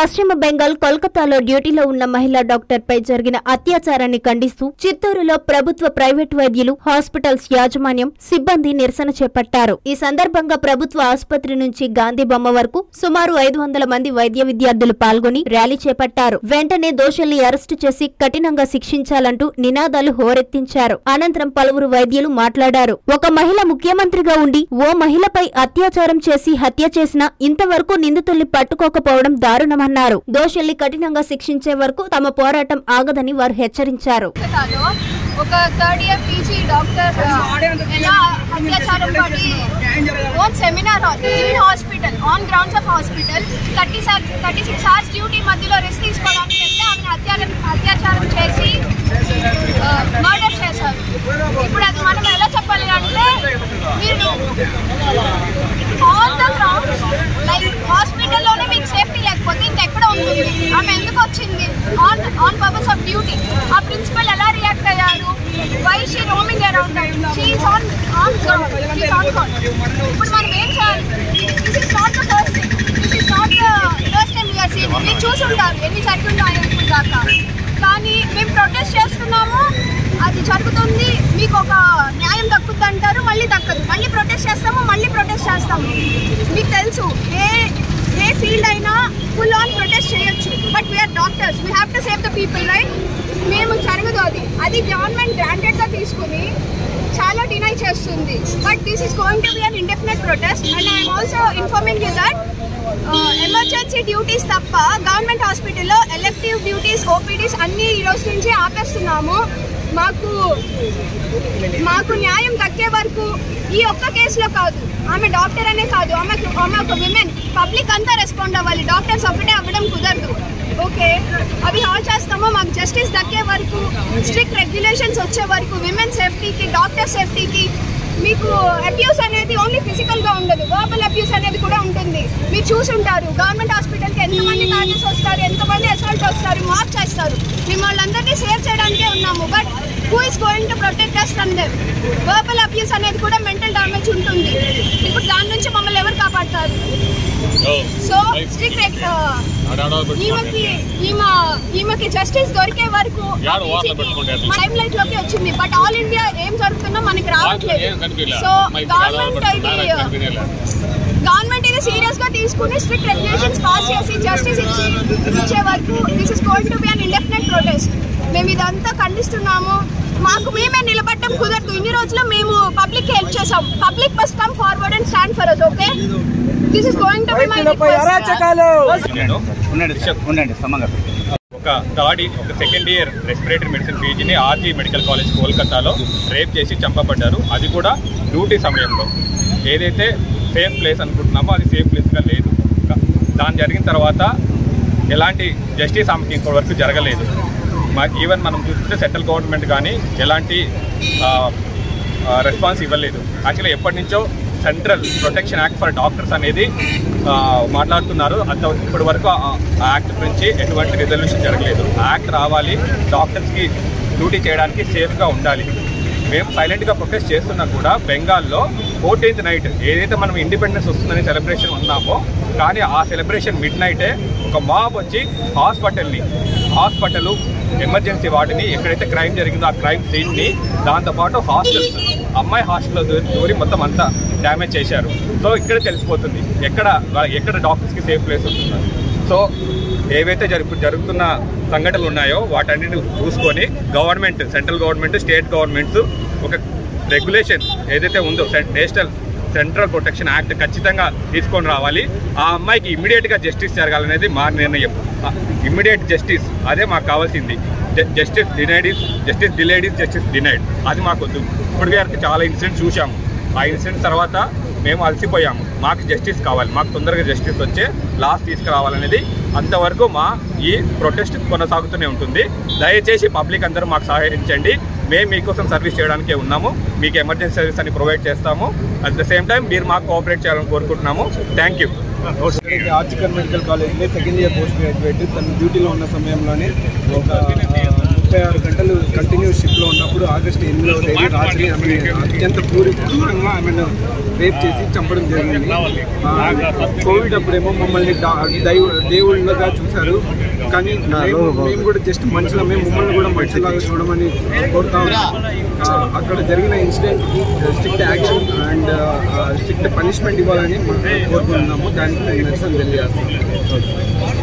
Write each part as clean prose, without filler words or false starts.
పశ్చిమ బెంగాల్ కోల్కతాలో డ్యూటీలో ఉన్న మహిళా డాక్టర్ పై జరిగిన అత్యాచారాన్ని ఖండిస్తూ చిత్తూరులో ప్రభుత్వ ప్రైవేట్ వైద్యులు, హాస్పిటల్స్ యాజమాన్యం, సిబ్బంది నిరసన చేపట్టారు. ఈ సందర్భంగా ప్రభుత్వ ఆసుపత్రి నుంచి గాంధీ బొమ్మ వరకు సుమారు 500 మంది వైద్య విద్యార్థులు పాల్గొని ర్యాలీ చేపట్టారు. వెంటనే దోషుల్ని అరెస్టు చేసి కఠినంగా శిక్షించాలంటూ నినాదాలు హోరెత్తించారు. అనంతరం పలువురు వైద్యులు మాట్లాడారు. ఒక మహిళ ముఖ్యమంత్రిగా ఉండి ఓ మహిళపై అత్యాచారం చేసి హత్య చేసినా ఇంతవరకు నిందితుల్ని పట్టుకోకపోవడం దారుణమన్నారు. దోషుల్ని కఠినంగా శిక్షించే వరకు తమ పోరాటం ఆగదని వారు హెచ్చరించారు. ఒక థర్డ్ ఇయర్ పీజీ డాక్టర్ ఎలా అత్యాచారం పడి on seminar hall in hospital on grounds of hospital 36 hours duty మధ్యలో రెస్ట్ తీసుకోవడానికి వెళ్తే ఆమెను అత్యాచారం చేసి మర్డర్ చేశారు. ఇప్పుడు అది మనం ఎలా చెప్పాలి అంటే మీరు ఆన్ ద గ్రౌండ్స్ లైక్ హాస్పిటల్లోనే మీకు సేఫ్టీ లేకపోతే ఇంకెక్కడ ఉంటుంది? ఆమె ఎందుకు వచ్చింది? On purpose of duty. ఆ ప్రిన్సిపల్ ఎలా రియాక్ట్ అయ్యారు? Why she roaming around? She is on ground. ఇప్పుడు మనం ఏం చేయాలి? This is not the first thing. This is not the first time you're seeing. మీరు చూసుంటారు ఎన్ని జరుగుతుందో ఇప్పుడు దాకా. కానీ మేము ప్రొటెస్ట్ చేస్తున్నాము, అది జరుగుతుంది, మీకు ఒక న్యాయం దక్కుద్ది అంటారు, మళ్ళీ దక్కదు. మళ్ళీ ప్రొటెస్ట్ చేస్తాము, మళ్ళీ ప్రొటెస్ట్ చేస్తాము. మీకు తెలుసు ఏ ఫీల్డ్ అయినా ఫుల్ ఆన్ ప్రొటెస్ట్ చేయొచ్చు, but we're doctors, we have to save the people, right? మేము జరగదు అది గవర్నమెంట్ గ్రాంటెడ్గా తీసుకుని చాలా డినై చేస్తుంది. But this is going to be an indefinite protest. And I'm also informing you that emergency duties తప్ప government హాస్పిటల్లో ఎలెక్టివ్ డ్యూటీస్, ఓపీడీస్ అన్నీ ఈరోజు నుంచి ఆపేస్తున్నాము. మాకు న్యాయం దక్కే వరకు ఈ ఒక్క కేసులో కాదు, ఆమె డాక్టర్ అనే కాదు, ఆమె ఒక విమెన్, పబ్లిక్ అంతా రెస్పాండ్ అవ్వాలి. డాక్టర్స్ ఒకటే అవ్వడం కుదరదు. ఓకే, అవి హాల్ చేస్తామో మాకు జస్టిస్ దక్కే వరకు, స్ట్రిక్ట్ రెగ్యులేషన్స్ వచ్చే వరకు, విమెన్ సేఫ్టీకి, డాక్టర్ సేఫ్టీకి. మీకు అబ్యూస్ అనేది ఓన్లీ ఫిజికల్గా ఉండదు, వర్బల్ అబ్యూస్ అనేది కూడా ఉంటుంది. మీరు చూసుంటారు గవర్నమెంట్ హాస్పిటల్కి ఎంతమంది డాక్టర్స్ వస్తారు, ఎంతమంది అసాల్ట్ వస్తారు, మార్క్ చేస్తారు. మేము వాళ్ళందరినీ సేవ్ చేయడానికే ఉన్నాము. But who is going to protect us from them? Verbal abuse అనేది కూడా మెంటల్ డ్యామేజ్ ఉంటుంది. ఇప్పుడు దాని నుంచి మమ్మల్ని ఎవరు కాపాడతారు? సో స్ట్రిక్ట్ ఈమెకి జస్టిస్ దొరికే వరకు టైమ్ లైట్ లోకి వచ్చింది. బట్ ఆల్ ఇండియా ఏం జరుగుతున్నా మనకి రావట్లేదు. సో గవర్నమెంట్ ఇది సీరియస్ గా తీసుకుని స్ట్రిక్ట్ రెగ్యులేషన్స్ పాస్ చేసి జస్టిస్ ఇచ్చే వరకు this is going to be an indefinite protest. మేము ఇదంతా ఖండిస్తున్నాము. మాకు మేమే నిలబడటం కుదరదు. ఇన్ని రోజులు మేము పబ్లిక్ హెల్ప్ చేసాం. Public must come forward and stand for us. Okay, this is going to be my request. ఒక సెకండ్ ఇయర్ రెస్పిరేటరీ మెడిసిన్ పీజీని ఆర్జీ మెడికల్ కాలేజ్ కోల్కతాలో రేప్ చేసి చంపబడ్డారు. అది కూడా డ్యూటీ సమయంలో. ఏదైతే సేఫ్ ప్లేస్ అనుకుంటున్నామో అది సేఫ్ ప్లేస్గా లేదు. దాని జరిగిన తర్వాత ఎలాంటి జస్టిస్ ఆమెకి ఇంతవరకు జరగలేదు. ఈవెన్ మనం చూస్తే సెంట్రల్ గవర్నమెంట్ కానీ ఎలాంటి రెస్పాన్స్ ఇవ్వలేదు. యాక్చువల్లీ ఎప్పటి నుంచో central protection act for doctors అనేది మాట్లాడుతున్నారు. ఇప్పటి వరకు ఆ యాక్ట్ గురించి ఎటువంటి రిజల్యూషన్ జరగలేదు. ఆ యాక్ట్ రావాలి, డాక్టర్స్కి డ్యూటీ చేయడానికి సేఫ్గా ఉండాలి. మేము సైలెంట్గా ప్రొటెస్ట్ చేస్తున్నా కూడా బెంగాల్లో 14th నైట్ ఏదైతే మనం ఇండిపెండెన్స్ వస్తుందని సెలబ్రేషన్ ఉన్నామో, కానీ ఆ సెలబ్రేషన్ మిడ్ నైటే ఒక మాబ్ వచ్చి హాస్పిటల్ ఎమర్జెన్సీ వార్డుని, ఎక్కడైతే క్రైమ్ జరిగిందో ఆ క్రైమ్ సీన్ని, దాంతోపాటు హాస్టల్స్, అమ్మాయి హాస్టల్లో దూరి మొత్తం అంతా డ్యామేజ్ చేశారు. సో ఇక్కడ తెలిసిపోతుంది ఎక్కడ డాక్టర్స్కి సేఫ్ ప్లేస్ ఉంటున్నారు. సో ఏవైతే జరుగుతున్న సంఘటనలు ఉన్నాయో వాటన్నిటిని చూసుకొని government, central government, state governments ఒక రెగ్యులేషన్ ఏదైతే ఉందో సెంట్రల్ ప్రొటెక్షన్ యాక్ట్ ఖచ్చితంగా తీసుకొని రావాలి. ఆ అమ్మాయికి ఇమ్మీడియట్గా జస్టిస్ జరగాలనేది మా నిర్ణయం. ఇమ్మీడియట్ జస్టిస్ అదే మాకు కావాల్సింది. జస్టిస్ డినైడ్ అది మాకు వద్దు. ఇప్పటికే చాలా ఇన్సిడెంట్స్ చూసాము. ఆ ఇన్సిడెంట్స్ తర్వాత మేము అలసిపోయాము. మాకు జస్టిస్ కావాలి, మాకు తొందరగా జస్టిస్ వచ్చే లాస్ తీసుకురావాలనేది. అంతవరకు మా ఈ ప్రొటెస్ట్ కొనసాగుతూనే ఉంటుంది. దయచేసి పబ్లిక్ అందరూ మాకు సహాయించండి. మేము మీకోసం సర్వీస్ చేయడానికే ఉన్నాము. మీకు ఎమర్జెన్సీ సర్వీస్ అని ప్రొవైడ్ చేస్తాము. అట్ ద సేమ్ టైం మీరు మాకు కోఆపరేట్ చేయాలని కోరుకుంటున్నాము. Thank you. ఆర్జికల్ మెడికల్ కాలేజ్లో సెకండ్ ఇయర్ పోస్ట్ గ్రాడ్యుయేట్ తన డ్యూటీలో ఉన్న సమయంలోనే ఒక 36 గంటలు కంటిన్యూస్ షిఫ్ట్లో ఉన్నప్పుడు ఆగస్టు 8వ తేదీ రాత్రి ఆమె అత్యంత క్రూరంగా ఆమెను రేప్ చేసి చంపడం జరిగింది. కోవిడ్ అప్పుడేమో మమ్మల్ని దేవుళ్ళగా చూశారు, కానీ మేము కూడా జస్ట్ మనుషులమే, మమ్మల్ని కూడా మనుషులాగా చూడమని కోరుతా ఉన్నాం. అక్కడ జరిగిన ఇన్సిడెంట్కి strict action and strict punishment ఇవ్వాలని కోరుకుంటున్నాము. దానికి మేము నిరసన తెలియజేస్తాం.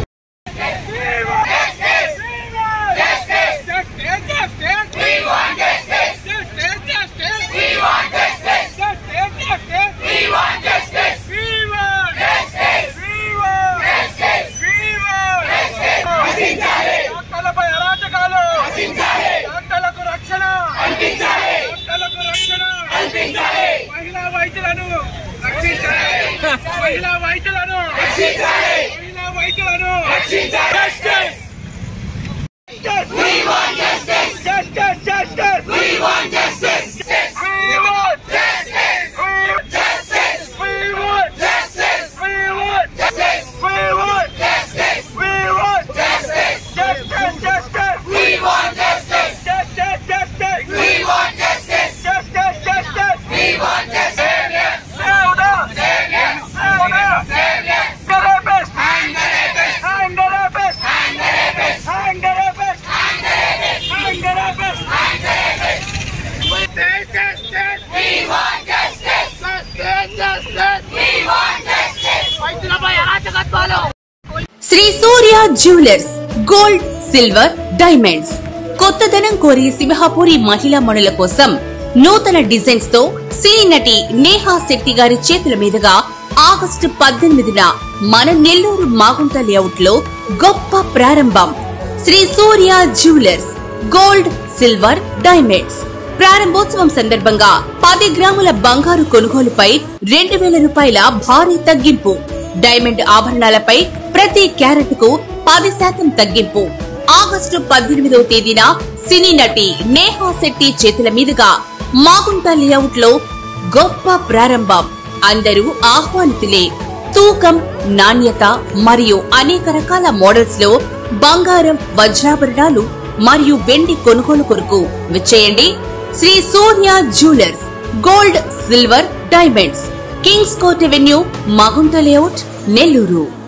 Shri Surya jewellers gold, silver, diamonds కొత్తదనం కోరి సింహాపూరి మహిళా మణుల కోసం నూతన డిజైన్స్ తో సినీ నటి నేహా శెట్టి గారి చేతుల మీదుగా ఆగస్టు 18న మన నెల్లూరు మాగుంట లేఅవుట్ లో గొప్ప ప్రారంభం. Shri Surya jewellers gold, silver, diamonds ప్రారంభోత్సవం సందర్భంగా 10 గ్రాముల బంగారు కొనుగోలుపై 2000 రూపాయల భారీ తగ్గింపు. డైమండ్ ఆభరణాలపై ప్రతి క్యారెట్ కు 10% తగ్గింపు. ఆగస్టు 18వ తేదీన సినీ నటి నేహా శెట్టి చేతుల మీదుగా మాగుంట లేఅవుట్ లో గొప్ప ప్రారంభం. అందరూ ఆహ్వానితులే. తూకం, నాణ్యత మరియు అనేక రకాల మోడల్స్ లో బంగారం, వజ్రాభరణాలు మరియు వెండి కొనుగోలు కొరకు విచ్చేయండి. Shri Surya jewellers gold, silver, diamonds, Kings Court Avenue, Magunta layout, Nellore.